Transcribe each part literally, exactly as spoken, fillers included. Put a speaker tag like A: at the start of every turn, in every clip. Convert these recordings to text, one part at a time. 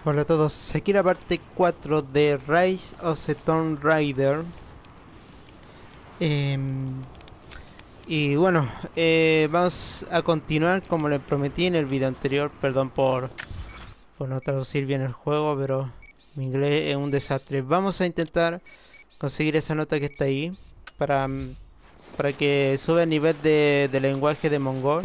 A: Hola a todos, aquí la parte cuatro de Rise of the Tomb Raider. Em, y bueno, eh, vamos a continuar como les prometí en el video anterior. Perdón por, por no traducir bien el juego, pero mi inglés es un desastre. Vamos a intentar conseguir esa nota que está ahí para, mm, para que suba el nivel de, de lenguaje de mongol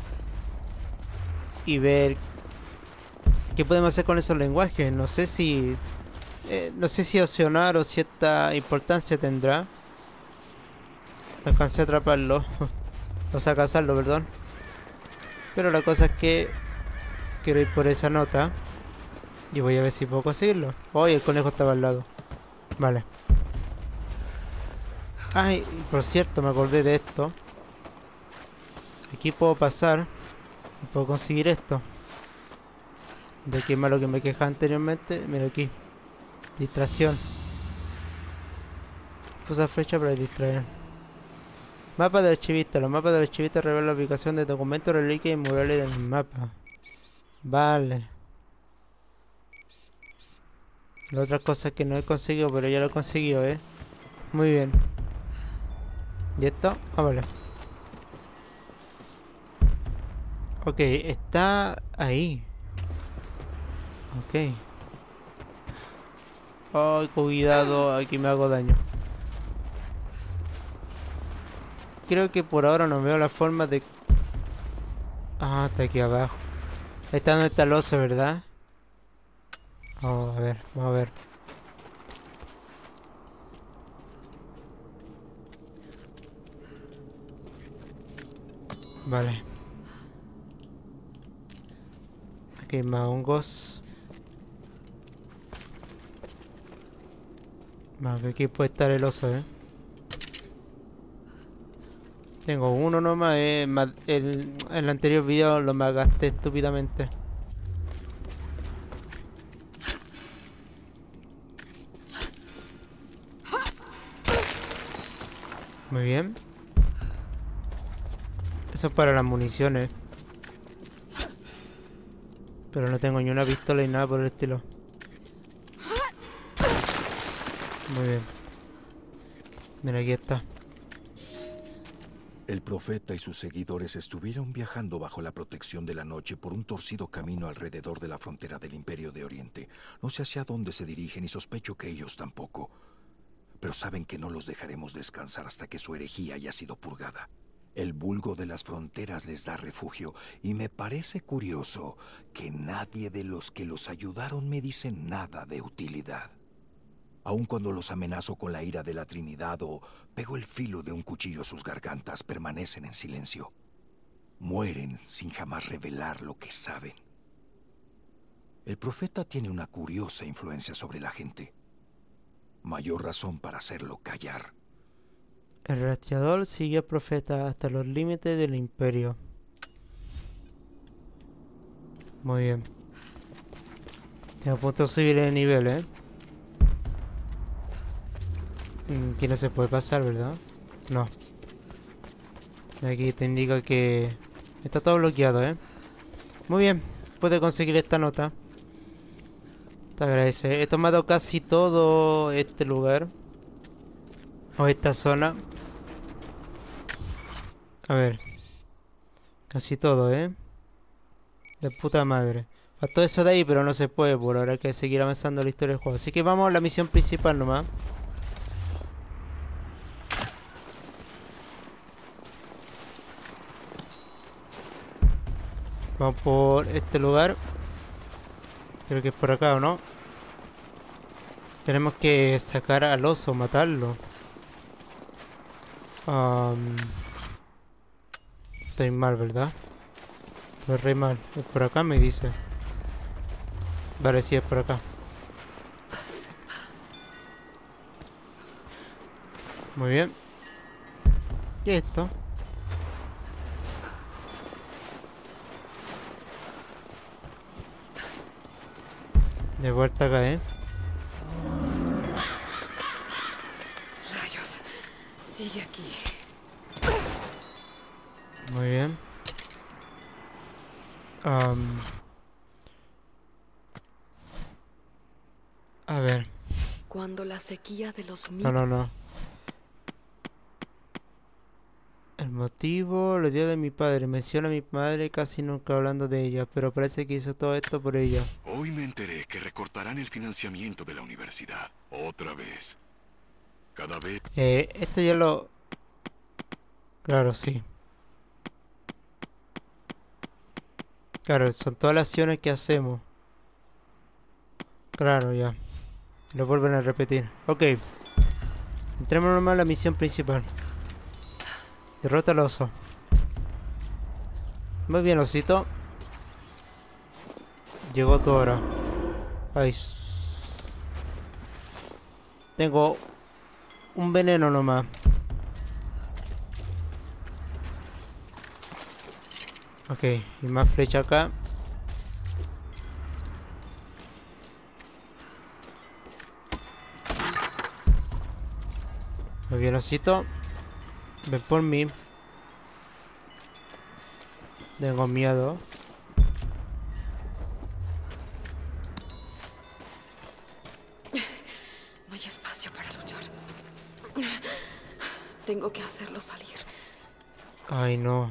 A: y ver qué podemos hacer con esos lenguajes. No sé si eh, no sé si opcionar o cierta importancia tendrá. Alcancé a atraparlo. O sea, cazarlo, perdón. Pero la cosa es que quiero ir por esa nota. Y voy a ver si puedo conseguirlo. Oye, el conejo estaba al lado. Vale. Ay, por cierto, me acordé de esto. Aquí puedo pasar. Y puedo conseguir esto. De qué malo que me queja anteriormente. Mira aquí. Distracción. Pulsa flecha para distraer. Mapa del archivista. Los mapas del archivista revelan la ubicación de documentos, reliquias y murales del mapa. Vale. La otra cosa que no he conseguido, pero ya lo he conseguido, ¿eh? Muy bien. ¿Y esto? Ah, vale. Ok, está ahí. Ok. Ay, cuidado, aquí me hago daño. Creo que por ahora no veo la forma de... Ah, está aquí abajo. Ahí está donde está el oso, ¿verdad? Oh, a ver, vamos a ver. Vale. Aquí hay más hongos. Vamos a ver, aquí puede estar el oso, ¿eh? Tengo uno nomás, eh, ma- el, el anterior video lo me gasté estúpidamente. Muy bien. Eso es para las municiones. Pero no tengo ni una pistola ni nada por el estilo. Muy bien. Mira, aquí está.
B: El profeta y sus seguidores estuvieron viajando bajo la protección de la noche por un torcido camino alrededor de la frontera del Imperio de Oriente. No sé hacia dónde se dirigen y sospecho que ellos tampoco. Pero saben que no los dejaremos descansar hasta que su herejía haya sido purgada. El vulgo de las fronteras les da refugio y me parece curioso que nadie de los que los ayudaron me dice nada de utilidad. Aun cuando los amenazo con la ira de la Trinidad o pego el filo de un cuchillo a sus gargantas, permanecen en silencio. Mueren sin jamás revelar lo que saben. El profeta tiene una curiosa influencia sobre la gente. Mayor razón para hacerlo callar.
A: El rastreador siguió al profeta hasta los límites del imperio. Muy bien. Tengo punto de subir el nivel, ¿eh? Mm, Aquí no se puede pasar, ¿verdad? No. Aquí te indica que está todo bloqueado, ¿eh? Muy bien. Puede conseguir esta nota. Te agradece. He tomado casi todo este lugar. O esta zona. A ver. Casi todo, ¿eh? De puta madre. Faltó eso de ahí, pero no se puede por ahora. Hay que seguir avanzando la historia del juego. Así que vamos a la misión principal nomás. Vamos por este lugar. Creo que es por acá, ¿o no? Tenemos que sacar al oso, matarlo. Am, estoy mal, ¿verdad? Estoy re mal. Es por acá, me dice. Vale, sí, es por acá. Muy bien. ¿Y esto? De vuelta acá, ¿eh?
C: Rayos, sigue aquí.
A: Muy bien. Am,
C: Cuando la sequía de los
A: No,
C: mitos...
A: no, no. El motivo lo dio de mi padre. Menciona a mi madre casi nunca hablando de ella, pero parece que hizo todo esto por ella.
D: Hoy me enteré que recortarán el financiamiento de la universidad. Otra vez. Cada vez...
A: Eh, esto ya lo... Claro, sí. Claro, son todas las acciones que hacemos. Claro, ya. Lo vuelven a repetir. Ok. Entremos nomás a la misión principal. Derrota al oso. Muy bien, osito. Llegó tu hora. Ay. Tengo un veneno nomás. Ok, y más flecha acá. Muy bien, osito. Ven por mí. Tengo miedo.
C: No hay espacio para luchar. Tengo que hacerlo salir.
A: Ay, no.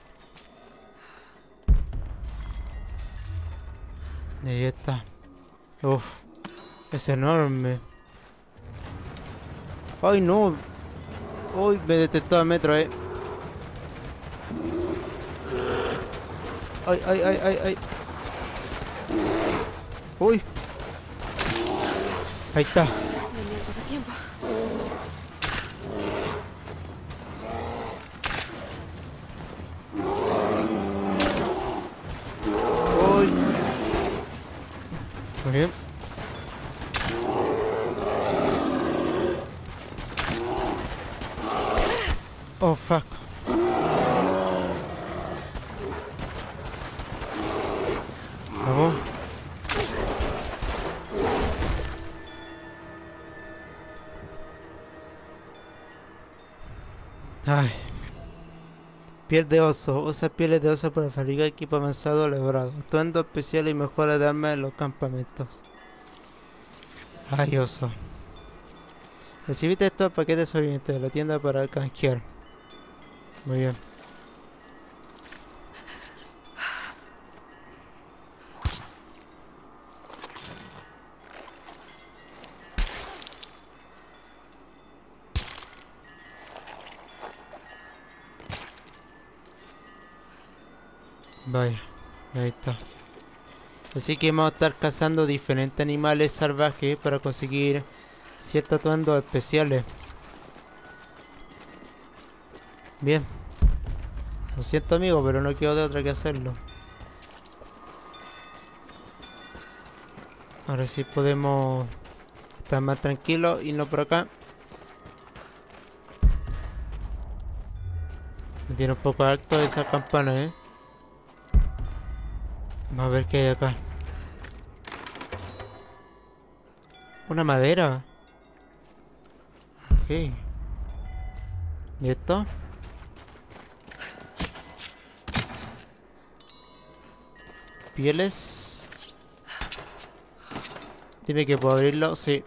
A: Ahí está. Uf. Es enorme. Ay, no. Uy, me detectó a metro, eh. Ay, ay, ay, ay, ay. Uy. Ahí está.
C: Dame algo de tiempo.
A: Uy. Muy bien. Oh, fuck. Vamos. Ay. Piel de oso. Usa pieles de oso para fabricar equipo avanzado logrado. Atuendo especial y mejora de armas en los campamentos. Ay, oso. Recibiste estos paquetes sobrevivientes de la tienda para canjear. Muy bien. Vaya, ahí está. Así que vamos a estar cazando diferentes animales salvajes para conseguir ciertos atuendos especiales. Bien. Lo siento, amigo, pero no quedo de otra que hacerlo. Ahora sí podemos estar más tranquilos, irnos por acá. Me tiene un poco alto esa campana, eh. Vamos a ver qué hay acá. Una madera. Ok. ¿Y esto? Pieles. Dime que puedo abrirlo. Sí.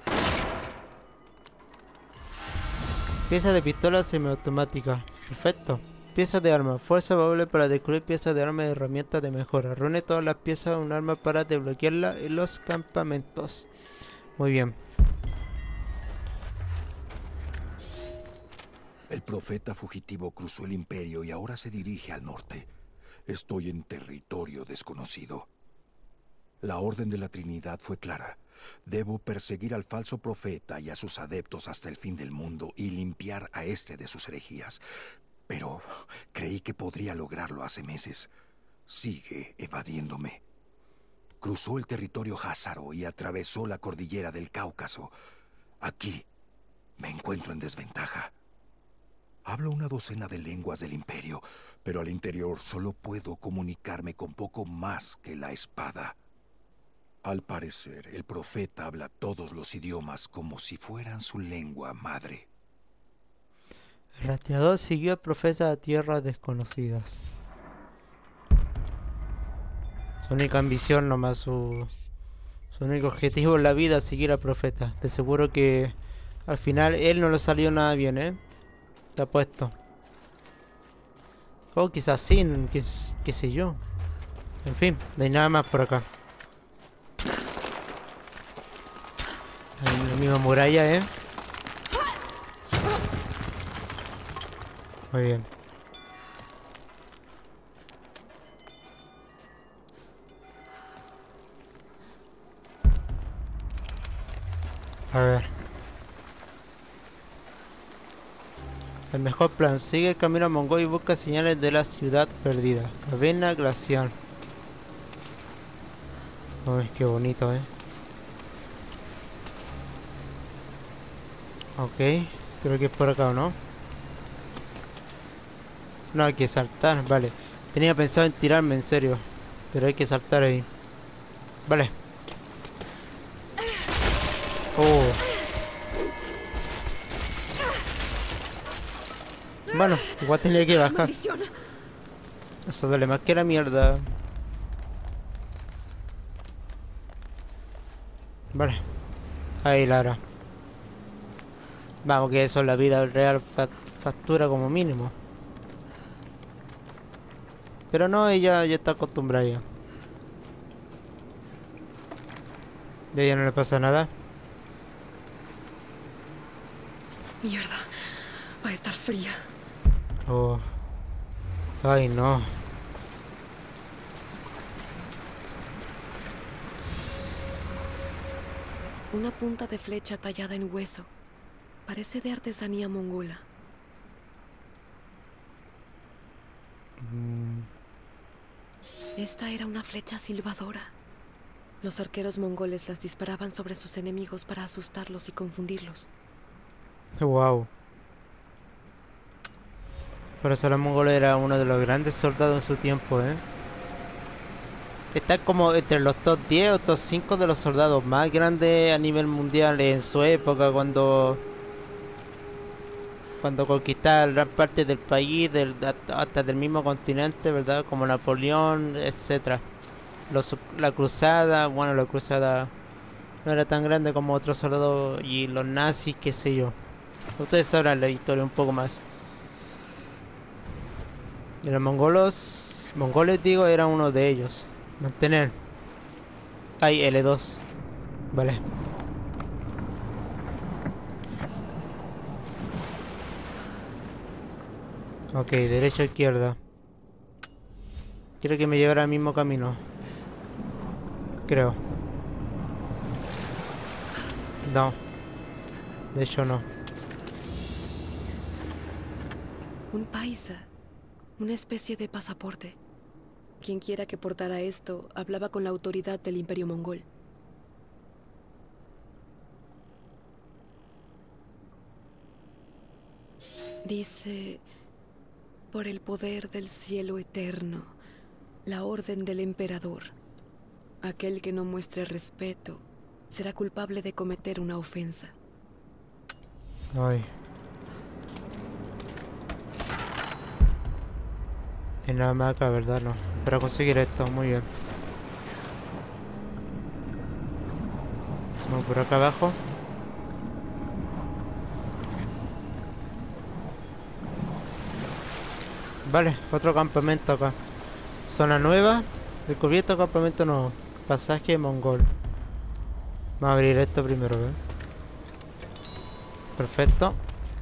A: Pieza de pistola semiautomática. Perfecto. Piezas de arma. Fuerza variable para descubrir piezas de arma y herramientas de mejora. Reúne todas las piezas de un arma para desbloquearla en los campamentos. Muy bien.
B: El profeta fugitivo cruzó el imperio y ahora se dirige al norte. Estoy en territorio desconocido. La orden de la Trinidad fue clara. Debo perseguir al falso profeta y a sus adeptos hasta el fin del mundo y limpiar a este de sus herejías. Pero creí que podría lograrlo hace meses. Sigue evadiéndome. Cruzó el territorio házaro y atravesó la cordillera del Cáucaso. Aquí me encuentro en desventaja. Hablo una docena de lenguas del imperio, pero al interior solo puedo comunicarme con poco más que la espada. Al parecer, el profeta habla todos los idiomas como si fueran su lengua madre.
A: El rastreador siguió al profeta a tierras desconocidas. Su única ambición nomás, su, Su único objetivo en la vida es seguir al profeta. De seguro que al final él no le salió nada bien, ¿eh? Te apuesto. O quizás sí, qué, qué sé yo. En fin, no hay nada más por acá. La misma muralla, ¿eh? Muy bien. A ver. El mejor plan. Sigue el camino a Mongol y busca señales de la ciudad perdida. Avena glacial. Uy, qué bonito, ¿eh? Ok. Creo que es por acá, ¿o no? No, hay que saltar, vale. Tenía pensado en tirarme, en serio. Pero hay que saltar ahí. Vale. Oh. Bueno, igual tenía que bajar.
C: ¡Maldición!
A: Eso duele más que la mierda. Vale. Ahí, Lara. Vamos, que eso es la vida real, fa factura como mínimo. Pero no, ella ya está acostumbrada ya. De ella no le pasa nada.
C: Mierda. Va a estar fría.
A: Oh. Ay, no.
C: Una punta de flecha tallada en hueso. Parece de artesanía mongola.
A: Mm.
C: Esta era una flecha silbadora. Los arqueros mongoles las disparaban sobre sus enemigos para asustarlos y confundirlos.
A: Wow. Por eso los mongoles era uno de los grandes soldados en su tiempo, ¿eh? Está como entre los top diez o top cinco de los soldados más grandes a nivel mundial en su época, cuando cuando conquistaban gran parte del país, del, hasta del mismo continente, ¿verdad? Como Napoleón, etcétera. Los, la cruzada, bueno, la cruzada no era tan grande como otros soldados y los nazis, qué sé yo. Ustedes sabrán la historia un poco más. Y los mongolos, mongoles digo, era uno de ellos. Mantener. Hay L dos. Vale. Ok, derecha, izquierda. Quiero que me lleve al mismo camino. Creo. No. De hecho no.
C: Un paisa. Una especie de pasaporte. Quien quiera que portara esto hablaba con la autoridad del Imperio Mongol. Dice, por el poder del cielo eterno, la orden del emperador, aquel que no muestre respeto será culpable de cometer una ofensa.
A: Ay. En la hamaca, ¿verdad? No. Para conseguir esto, muy bien. Vamos por acá abajo. Vale, otro campamento acá. Zona nueva. Descubierto campamento nuevo. Pasaje mongol. Vamos a abrir esto primero, ¿eh? Perfecto.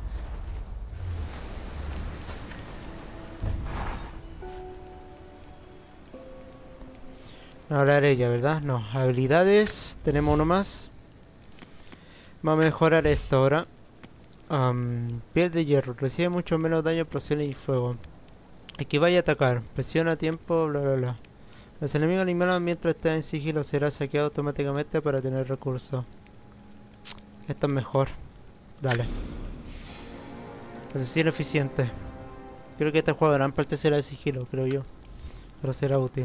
A: Ahora ella, ¿verdad? No, habilidades. Tenemos uno más. Vamos a mejorar esto ahora. Um, piel de hierro. Recibe mucho menos daño, explosión y fuego. Aquí vaya a atacar. Presiona a tiempo, bla bla bla. Los enemigos eliminados mientras está en sigilo será saqueado automáticamente para tener recursos. Esto es mejor. Dale. Asesino eficiente. Creo que este juego gran parte será de sigilo, creo yo. Pero será útil.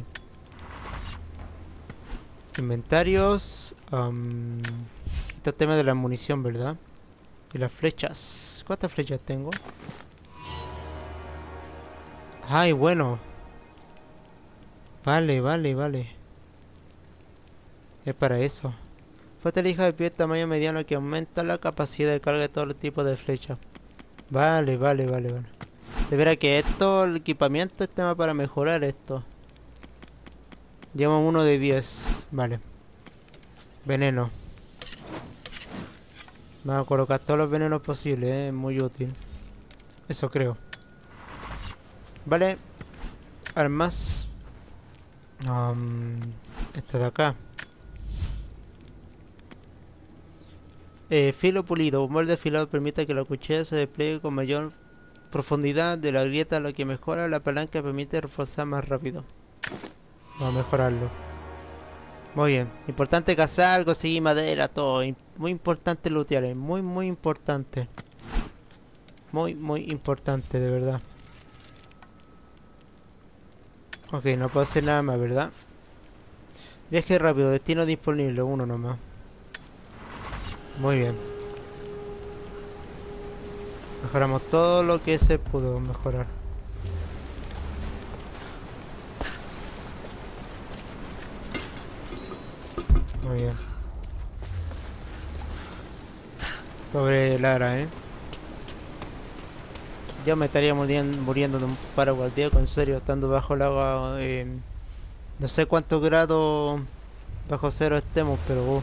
A: Inventarios. Um, este tema de la munición, ¿verdad? Y las flechas. ¿Cuántas flechas tengo? Ay, bueno. Vale, vale, vale. Es para eso. Fortaleza de pie tamaño mediano que aumenta la capacidad de carga de todos los tipos de flechas. Vale, vale, vale, vale. De veras que esto, el equipamiento, es tema para mejorar esto. Llevamos uno de diez. Vale. Veneno. Vamos a colocar todos los venenos posibles, ¿eh? Es muy útil. Eso creo. Vale. Armas. Um, esta de acá. Eh, filo pulido. Un molde afilado permite que la cuchilla se despliegue con mayor profundidad de la grieta, lo que mejora la palanca, permite reforzar más rápido. Vamos a mejorarlo. Muy bien. Importante cazar, conseguir madera, todo. Muy importante lootear. Muy, muy importante. Muy, muy importante, de verdad. Ok, no puedo hacer nada más, ¿verdad? Viaje rápido, destino disponible, uno nomás. Muy bien. Mejoramos todo lo que se pudo mejorar. Muy bien. Pobre Lara, ¿eh? Yo me estaría muriendo, muriendo de un paro cardíaco, en serio, estando bajo el agua. Eh, no sé cuántos grados bajo cero estemos, pero... Uh.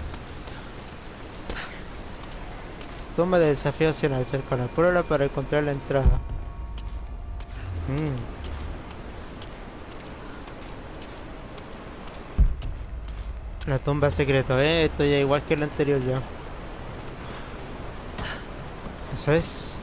A: Toma de desafío opcional cercano al prueba para encontrar la entrada. Mm. La tumba secreta, ¿eh? Esto ya igual que el anterior ya. Eso es.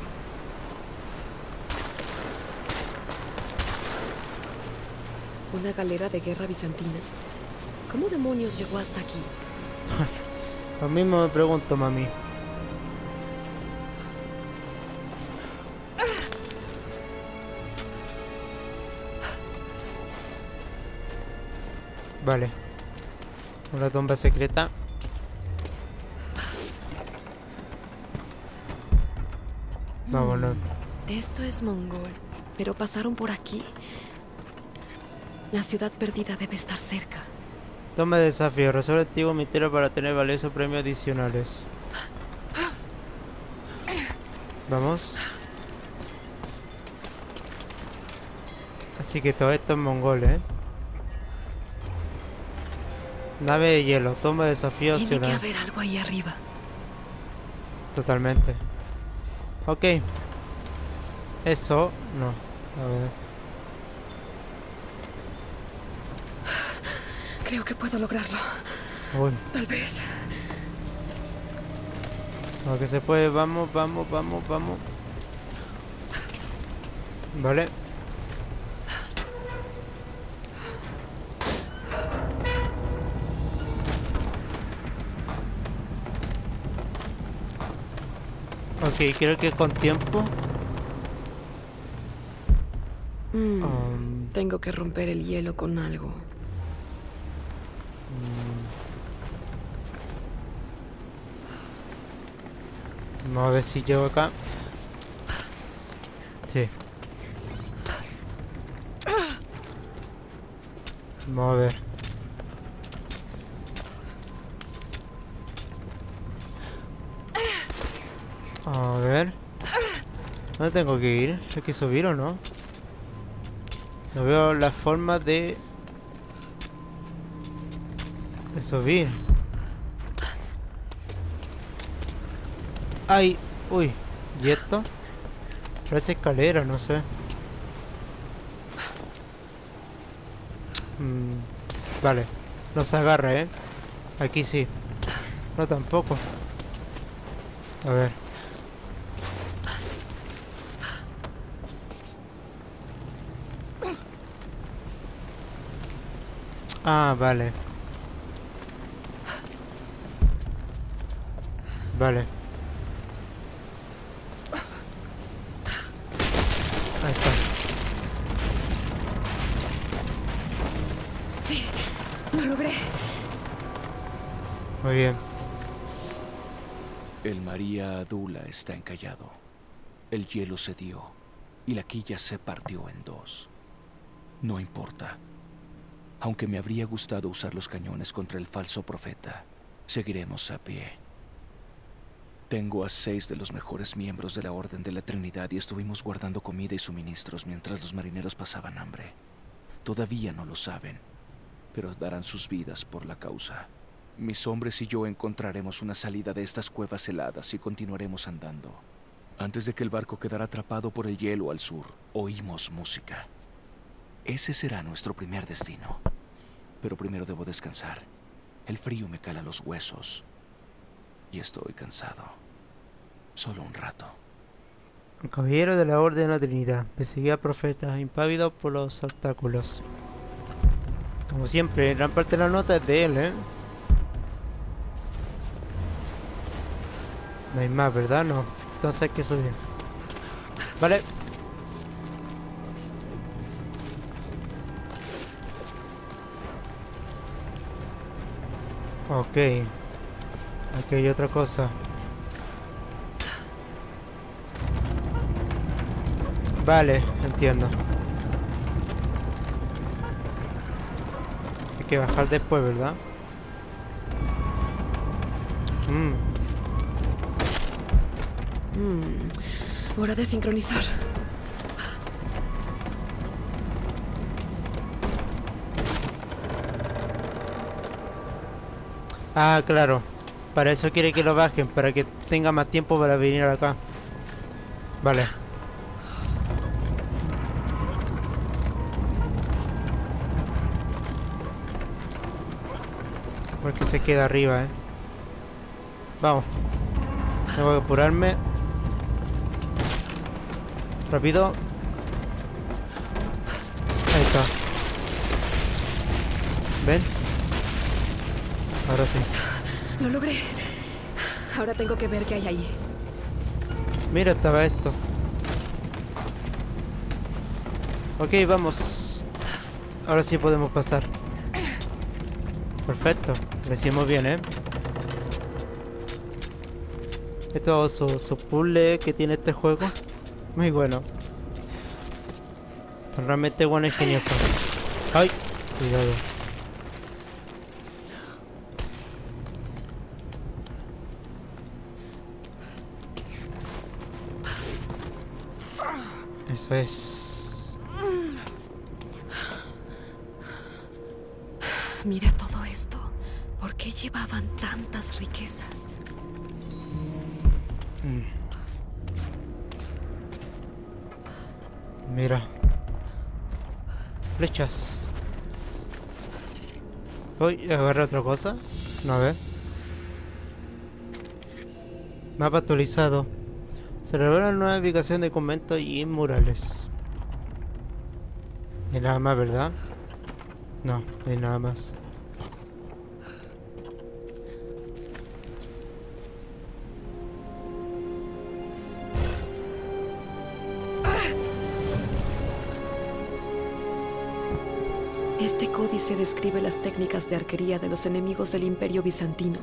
C: Una galera de guerra bizantina. ¿Cómo demonios llegó hasta aquí?
A: Lo mismo me pregunto, mami. Vale. Una tumba secreta. Vámonos.
C: Esto es mongol, pero pasaron por aquí. La ciudad perdida debe estar cerca.
A: Toma de desafío. Resuelve el antiguo misterio para tener valiosos premios adicionales. Vamos. Así que todo esto es mongol, ¿eh? Nave de hielo. Toma de desafío
C: Tiene
A: opcional.
C: que haber algo ahí arriba.
A: Totalmente. Ok. Eso, no. A ver.
C: Creo que puedo lograrlo.
A: Uy.
C: Tal vez.
A: Lo que se puede. Vamos, vamos, vamos, vamos. Vale. Ok, creo que con tiempo.
C: Mm,
A: Um,
C: Tengo que romper el hielo con algo.
A: mm, Vamos a ver si llego acá. Sí. Vamos a ver. A ver. ¿Dónde tengo que ir? ¿Hay que subir o no? No veo la forma de... de subir. ¡Ay! ¡Uy! ¿Y esto? Parece escalera, no sé. Mm, vale. No se agarra, ¿eh? Aquí sí. No, tampoco. A ver. Ah, vale. Vale. Ahí está.
C: Sí, lo logré.
A: Muy bien.
E: El María Adula está encallado. El hielo cedió y la quilla se partió en dos. No importa. Aunque me habría gustado usar los cañones contra el falso profeta, seguiremos a pie. Tengo a seis de los mejores miembros de la Orden de la Trinidad y estuvimos guardando comida y suministros mientras los marineros pasaban hambre. Todavía no lo saben, pero darán sus vidas por la causa. Mis hombres y yo encontraremos una salida de estas cuevas heladas y continuaremos andando. Antes de que el barco quedara atrapado por el hielo al sur, oímos música. Ese será nuestro primer destino. Pero primero debo descansar. El frío me cala los huesos y estoy cansado. Solo un rato.
A: El caballero de la Orden de la Trinidad perseguía a profetas impávidos por los obstáculos. Como siempre, gran parte de la nota es de él, ¿eh? No hay más, ¿verdad? No. Entonces hay que subir. Vale. Ok. Aquí hay otra cosa. Vale, entiendo. Hay que bajar después, ¿verdad? Mm.
C: Mm, hora de sincronizar.
A: Ah, claro. Para eso quiere que lo bajen, para que tenga más tiempo para venir acá. Vale. Porque se queda arriba, eh. Vamos. Tengo que apurarme. Rápido. Ahí está. ¿Ven? Ahora sí.
C: Lo logré. Ahora tengo que ver qué hay ahí.
A: Mira, estaba esto. Ok, vamos. Ahora sí podemos pasar. Perfecto. Lo hicimos bien, ¿eh? Esto es su, su puzzle que tiene este juego. Muy bueno. Son realmente buenos y ingeniosos. ¡Ay! Cuidado. Eso es.
C: Mira todo esto. ¿Por qué llevaban tantas riquezas?
A: Mm. Mira. Flechas. Uy, agarré otra cosa. No, a ver. Mapa actualizado. Se revela una nueva ubicación de conventos y murales. No hay nada más, ¿verdad? No, no hay nada más.
C: Este códice describe las técnicas de arquería de los enemigos del Imperio Bizantino.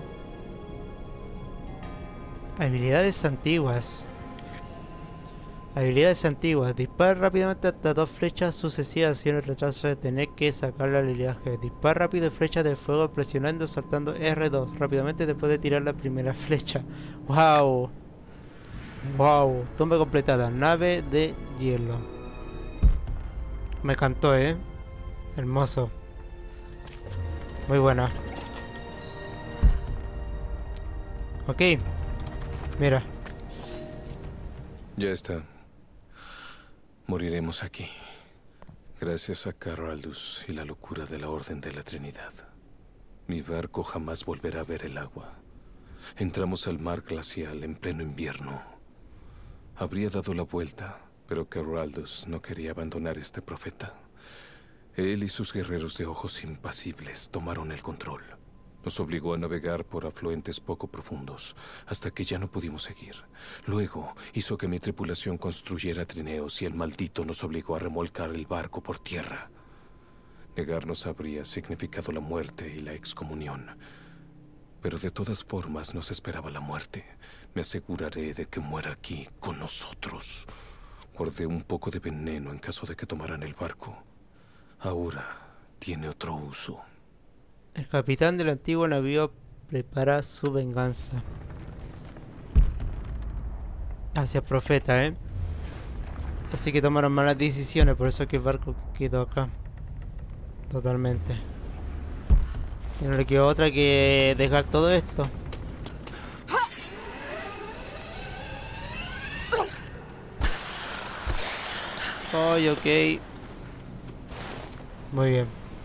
A: Habilidades antiguas. Habilidades antiguas. Dispara rápidamente hasta dos flechas sucesivas y en el retraso de tener que sacar la habilidad G. Dispara rápido y flechas de fuego presionando saltando R dos rápidamente después de tirar la primera flecha. ¡Wow! ¡Wow! Tumba completada. Nave de hielo. Me encantó, ¿eh? Hermoso. Muy buena. Ok. Mira.
F: Ya está. Moriremos aquí. Gracias a Caraldus y la locura de la Orden de la Trinidad. Mi barco jamás volverá a ver el agua. Entramos al mar glacial en pleno invierno. Habría dado la vuelta, pero Caraldus no quería abandonar este profeta. Él y sus guerreros de ojos impasibles tomaron el control. Nos obligó a navegar por afluentes poco profundos, hasta que ya no pudimos seguir. Luego hizo que mi tripulación construyera trineos y el maldito nos obligó a remolcar el barco por tierra. Negarnos habría significado la muerte y la excomunión. Pero de todas formas nos esperaba la muerte. Me aseguraré de que muera aquí con nosotros. Guardé un poco de veneno en caso de que tomaran el barco. Ahora tiene otro uso.
A: El capitán del antiguo navío prepara su venganza. Hacia Profeta, ¿eh? Así que tomaron malas decisiones, por eso que el barco quedó acá. Totalmente. Y no le quedó otra que dejar todo esto. Ay, ok. Muy bien.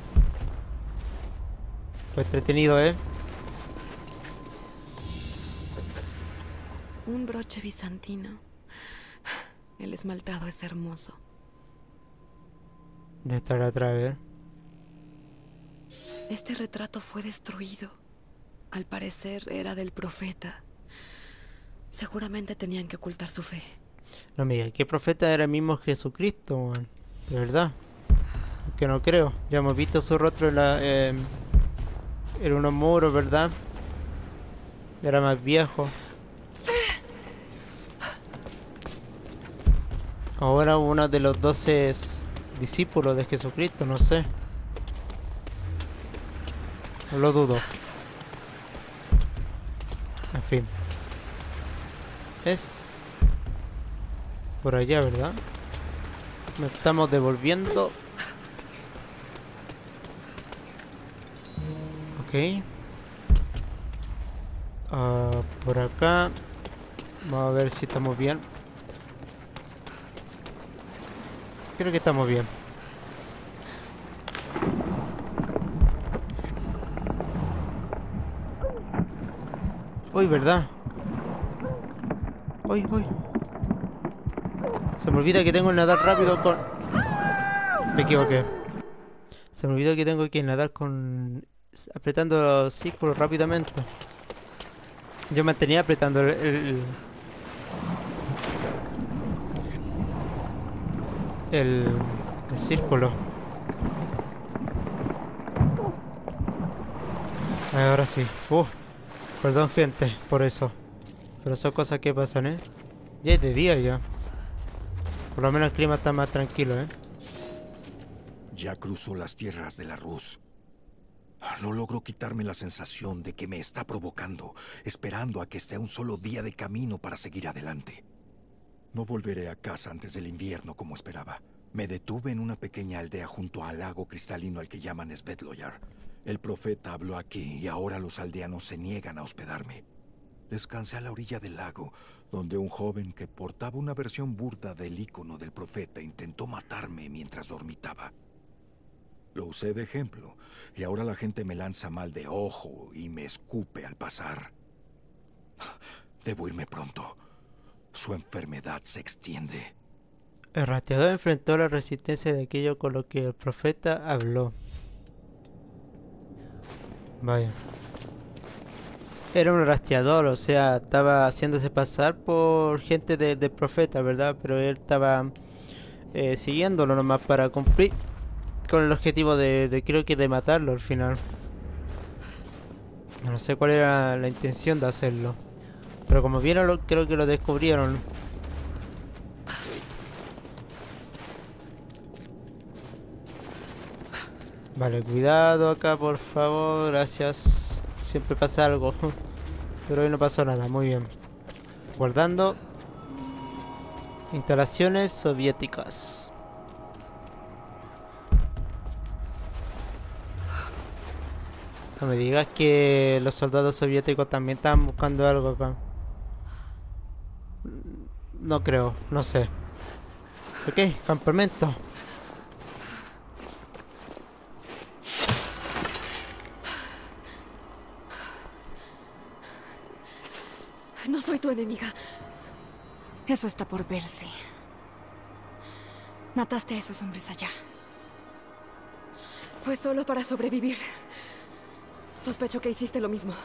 A: Fue entretenido, ¿eh?
C: Un broche bizantino. El esmaltado es hermoso.
A: De estar atrás, ¿eh?
C: Este retrato fue destruido. Al parecer era del profeta. Seguramente tenían que ocultar su fe.
A: No me digas, ¿qué profeta era el mismo Jesucristo, man? De verdad. Que no creo. Ya hemos visto su rostro en, la, eh, en unos muros, ¿verdad? Era más viejo. Ahora uno de los doce discípulos de Jesucristo, no sé. No lo dudo. En fin. Es por allá, ¿verdad? Nos estamos devolviendo. Ok. Uh, por acá. Vamos a ver si estamos bien. Creo que estamos bien. Uy, ¿verdad? Uy, uy. Se me olvida que tengo que nadar rápido con... Me equivoqué. Se me olvidó que tengo que nadar con... apretando los círculos rápidamente. Yo mantenía apretando el... el... el, el círculo. Ahora sí. Uh, perdón, gente, por eso. Pero son cosas que pasan, ¿eh? Ya es de día ya. Por lo menos el clima está más tranquilo, ¿eh?
B: Ya cruzó las tierras de la Rus. No logro quitarme la sensación de que me está provocando, esperando a que esté un solo día de camino para seguir adelante. No volveré a casa antes del invierno como esperaba. Me detuve en una pequeña aldea junto al lago cristalino al que llaman Svetloyar. El profeta habló aquí y ahora los aldeanos se niegan a hospedarme. Descansé a la orilla del lago, donde un joven que portaba una versión burda del icono del profeta intentó matarme mientras dormitaba. Lo usé de ejemplo, y ahora la gente me lanza mal de ojo y me escupe al pasar. Debo irme pronto. Su enfermedad se extiende.
A: El rastreador enfrentó la resistencia de aquello con lo que el profeta habló. Vaya. Era un rastreador, o sea, estaba haciéndose pasar por gente del de profeta, ¿verdad? Pero él estaba eh, siguiéndolo nomás para cumplir con el objetivo de, de, creo que de matarlo al final. No sé cuál era la intención de hacerlo. Pero como vieron, lo, creo que lo descubrieron. Vale, cuidado acá, por favor, gracias. Siempre pasa algo. Pero hoy no pasó nada, muy bien. Guardando. Instalaciones soviéticas. No me digas que los soldados soviéticos también estaban buscando algo acá. No creo, no sé. Ok, campamento.
C: No soy tu enemiga.
G: Eso está por verse. Mataste a esos hombres allá.
C: Fue solo para sobrevivir. Sospecho que hiciste lo mismo.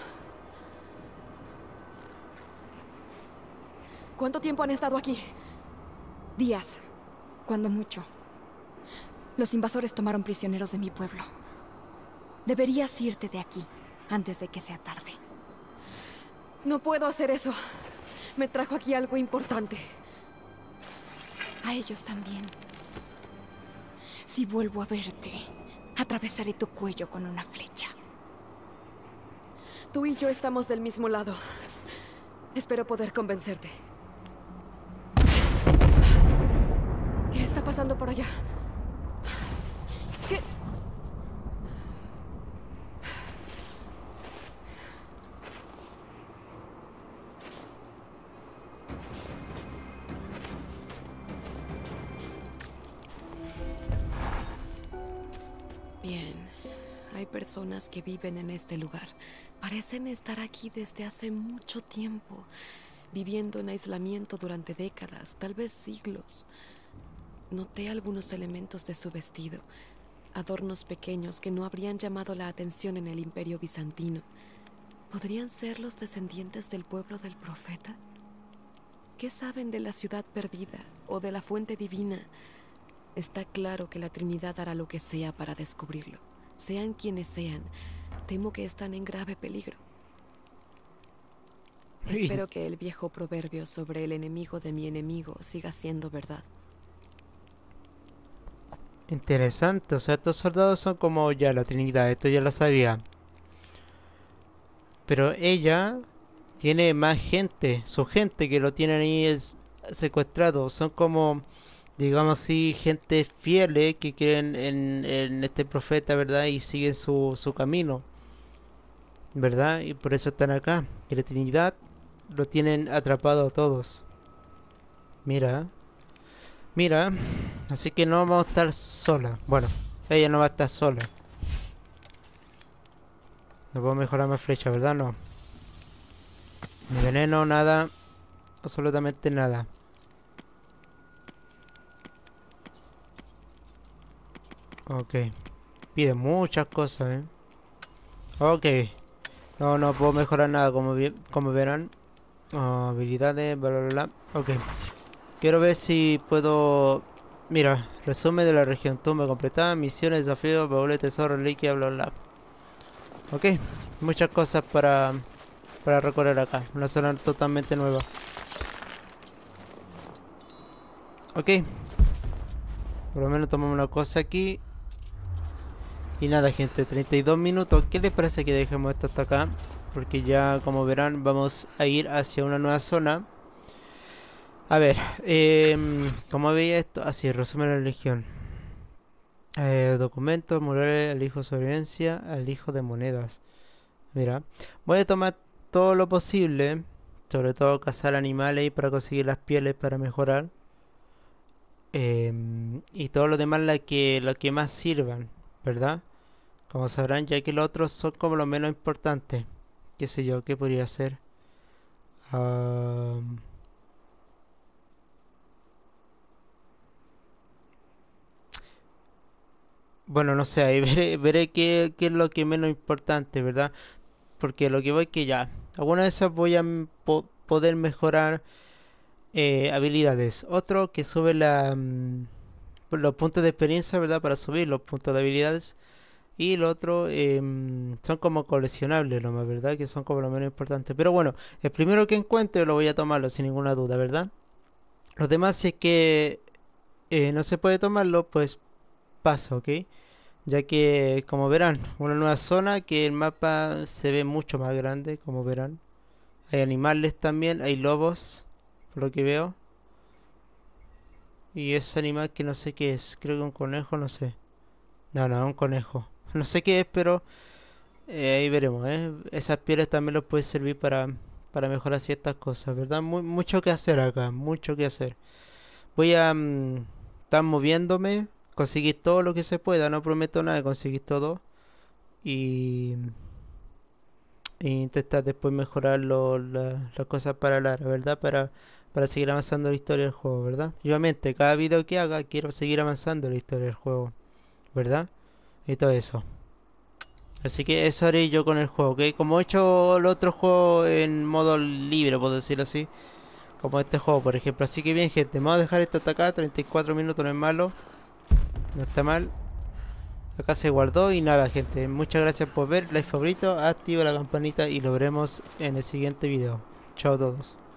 C: ¿Cuánto tiempo han estado aquí?
G: Días, cuando mucho. Los invasores tomaron prisioneros de mi pueblo. Deberías irte de aquí antes de que sea tarde.
C: No puedo hacer eso. Me trajo aquí algo importante.
G: A ellos también. Si vuelvo a verte, atravesaré tu cuello con una flecha.
C: Tú y yo estamos del mismo lado. Espero poder convencerte. ¿Qué está pasando por allá? ¿Qué? Bien, hay personas que viven en este lugar. Parecen estar aquí desde hace mucho tiempo, viviendo en aislamiento durante décadas, tal vez siglos. Noté algunos elementos de su vestido, adornos pequeños que no habrían llamado la atención en el Imperio Bizantino. ¿Podrían ser los descendientes del pueblo del profeta? ¿Qué saben de la ciudad perdida o de la fuente divina? Está claro que la Trinidad hará lo que sea para descubrirlo. Sean quienes sean, temo que están en grave peligro. Espero que el viejo proverbio sobre el enemigo de mi enemigo siga siendo verdad.
A: Interesante, o sea, estos soldados son como ya la Trinidad, esto ya lo sabía. Pero ella tiene más gente, su gente que lo tienen ahí es secuestrado, son como, digamos así, gente fieles que creen en, en este profeta, ¿verdad? Y siguen su, su camino, ¿verdad? Y por eso están acá. Y la Trinidad lo tienen atrapado a todos. Mira, mira, así que no vamos a estar sola. Bueno, ella no va a estar sola. No puedo mejorar más flecha, ¿verdad? No. Ni veneno, nada. Absolutamente nada. Ok. Pide muchas cosas, ¿eh? Ok. No, no puedo mejorar nada, como, vi como verán. Oh, habilidades, bla, bla, bla. Ok. Quiero ver si puedo... Mira, resumen de la región. Tumba completada, misiones, desafíos, baúl de tesoro, reliquia, bla, bla. Ok. Muchas cosas para... Para recorrer acá. Una zona totalmente nueva. Ok. Por lo menos tomamos una cosa aquí. Y nada, gente, treinta y dos minutos. ¿Qué les parece que dejemos esto hasta acá? Porque ya, como verán, vamos a ir hacia una nueva zona. A ver, eh, ¿cómo veía esto? Así, resumen de la religión. Eh, documentos, murales, al hijo de sobrevivencia, al hijo de monedas. Mira, voy a tomar todo lo posible, sobre todo cazar animales y para conseguir las pieles para mejorar. Eh, y todo lo demás, la que, lo que más sirvan, ¿verdad? Como sabrán, ya que los otros son como lo menos importantes. ¿Qué sé yo? ¿Qué podría hacer? Um, bueno, no sé, ahí veré, veré qué, qué es lo que menos importante, ¿verdad? Porque lo que voy que ya, algunas de esas voy a po poder mejorar eh, habilidades. Otro que sube la, mm, los puntos de experiencia, ¿verdad? Para subir los puntos de habilidades. Y lo otro eh, son como coleccionables nomás, ¿verdad? Que son como lo menos importante. Pero bueno, el primero que encuentre lo voy a tomarlo sin ninguna duda, ¿verdad? Los demás, si es que eh, no se puede tomarlo, pues paso, ¿ok? Ya que, como verán, una nueva zona que el mapa se ve mucho más grande, como verán. Hay animales también, hay lobos, por lo que veo. Y ese animal que no sé qué es, creo que un conejo, no sé. No, no, un conejo. No sé qué es, pero eh, ahí veremos, ¿eh? Esas pieles también los puede servir para, para mejorar ciertas cosas, ¿verdad? Mu mucho que hacer acá, mucho que hacer. Voy a um, estar moviéndome, conseguir todo lo que se pueda, no prometo nada de conseguir todo. Y, e intentar después mejorar lo, la, las cosas para Lara, ¿verdad? Para, para seguir avanzando la historia del juego, ¿verdad? Y obviamente, cada video que haga, quiero seguir avanzando la historia del juego, ¿verdad? Y todo eso. Así que eso haré yo con el juego, ¿ok? Como he hecho el otro juego en modo libre, por decirlo así. Como este juego, por ejemplo. Así que bien, gente, vamos a dejar esto hasta acá. treinta y cuatro minutos, no es malo. No está mal. Acá se guardó y nada, gente. Muchas gracias por ver. Like favorito, activa la campanita y lo veremos en el siguiente video. Chao a todos.